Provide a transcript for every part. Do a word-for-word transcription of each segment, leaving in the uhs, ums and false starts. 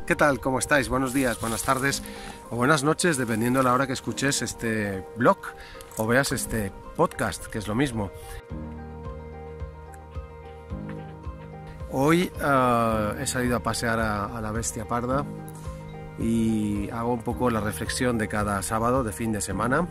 ¿Qué tal? ¿Cómo estáis? Buenos días, buenas tardes o buenas noches, dependiendo de la hora que escuches este blog o veas este podcast, que es lo mismo. Hoy uh, he salido a pasear a, a la bestia parda y hago un poco la reflexión de cada sábado de fin de semana.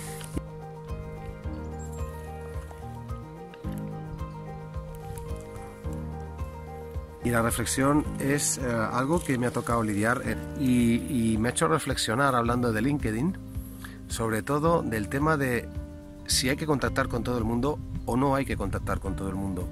Y la reflexión es eh, algo que me ha tocado lidiar eh, y, y me ha hecho reflexionar, hablando de LinkedIn, sobre todo del tema de si hay que contactar con todo el mundo o no hay que contactar con todo el mundo.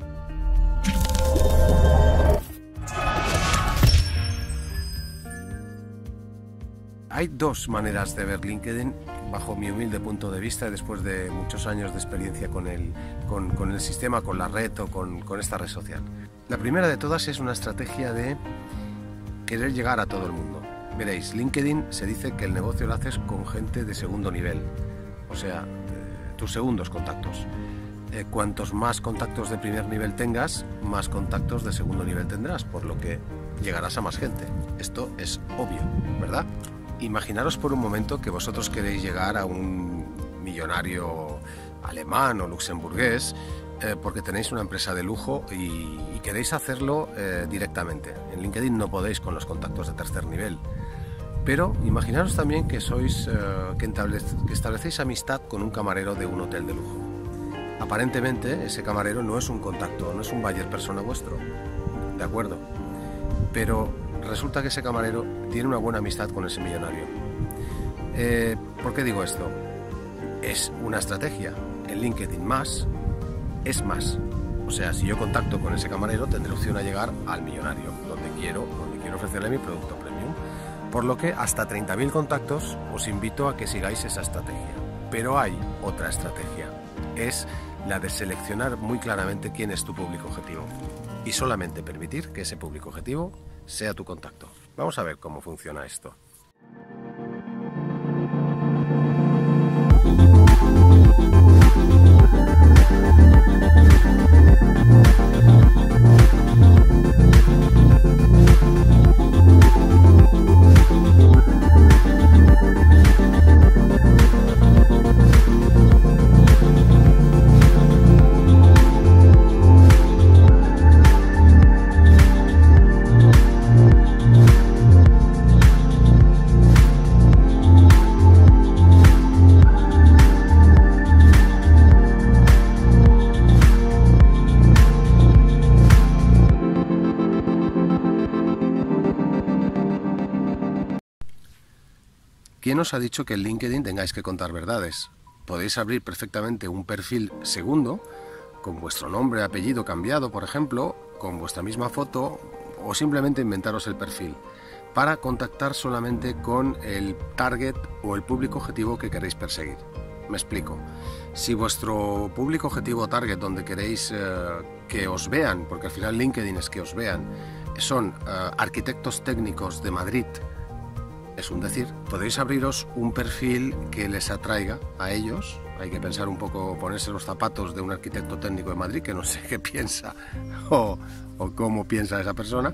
Hay dos maneras de ver LinkedIn bajo mi humilde punto de vista, después de muchos años de experiencia con el, con, con el sistema, con la red o con, con esta red social. La primera de todas es una estrategia de querer llegar a todo el mundo. Veréis, LinkedIn se dice que el negocio lo haces con gente de segundo nivel, o sea, eh, tus segundos contactos. Eh, cuantos más contactos de primer nivel tengas, más contactos de segundo nivel tendrás, por lo que llegarás a más gente. Esto es obvio, ¿verdad? Imaginaros por un momento que vosotros queréis llegar a un millonario alemán o luxemburgués eh, porque tenéis una empresa de lujo y, y queréis hacerlo eh, directamente. En LinkedIn no podéis con los contactos de tercer nivel. Pero imaginaros también que sois eh, que, establec que establecéis amistad con un camarero de un hotel de lujo. Aparentemente ese camarero no es un contacto, no es un buyer persona vuestro, ¿de acuerdo? Pero resulta que ese camarero tiene una buena amistad con ese millonario. Eh, ¿Por qué digo esto? Es una estrategia. En LinkedIn más es más. O sea, si yo contacto con ese camarero, tendré opción a llegar al millonario, donde quiero, donde quiero ofrecerle mi producto premium. Por lo que hasta treinta mil contactos os invito a que sigáis esa estrategia. Pero hay otra estrategia. Es la de seleccionar muy claramente quién es tu público objetivo. Y solamente permitir que ese público objetivo sea tu contacto. Vamos a ver cómo funciona esto. ¿Quién os ha dicho que en LinkedIn tengáis que contar verdades? Podéis abrir perfectamente un perfil segundo, con vuestro nombre, apellido cambiado, por ejemplo, con vuestra misma foto, o simplemente inventaros el perfil, para contactar solamente con el target o el público objetivo que queréis perseguir. Me explico. Si vuestro público objetivo target, donde queréis eh, que os vean, porque al final LinkedIn es que os vean, son eh, arquitectos técnicos de Madrid, es un decir, podéis abriros un perfil que les atraiga a ellos. Hay que pensar un poco, ponerse los zapatos de un arquitecto técnico de Madrid, que no sé qué piensa o, o cómo piensa esa persona,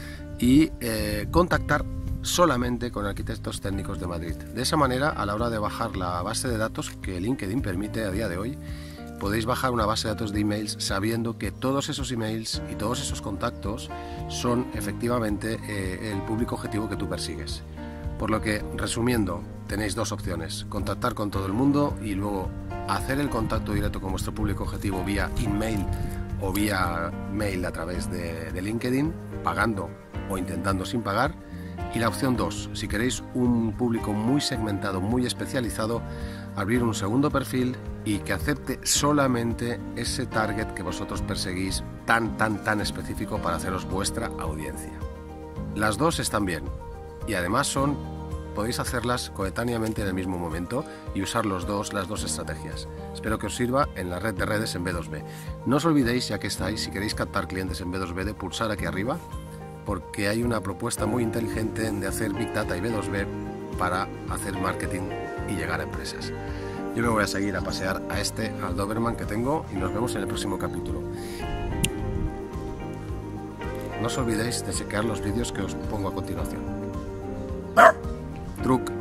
y eh, contactar solamente con arquitectos técnicos de Madrid. De esa manera, a la hora de bajar la base de datos que LinkedIn permite a día de hoy, podéis bajar una base de datos de emails sabiendo que todos esos emails y todos esos contactos son efectivamente eh, el público objetivo que tú persigues. Por lo que, resumiendo, tenéis dos opciones: contactar con todo el mundo y luego hacer el contacto directo con vuestro público objetivo vía email o vía mail a través de, de LinkedIn, pagando o intentando sin pagar. Y la opción dos, si queréis un público muy segmentado, muy especializado, abrir un segundo perfil y que acepte solamente ese target que vosotros perseguís, tan, tan, tan específico para haceros vuestra audiencia. Las dos están bien. Y además son, podéis hacerlas coetáneamente en el mismo momento y usar los dos, las dos estrategias. Espero que os sirva en la red de redes en B dos B. No os olvidéis, ya que estáis, si queréis captar clientes en B dos B, de pulsar aquí arriba, porque hay una propuesta muy inteligente de hacer Big Data y B dos B para hacer marketing y llegar a empresas. Yo me voy a seguir a pasear a este, al Doberman que tengo, y nos vemos en el próximo capítulo. no os olvidéis de chequear los vídeos que os pongo a continuación. Truc.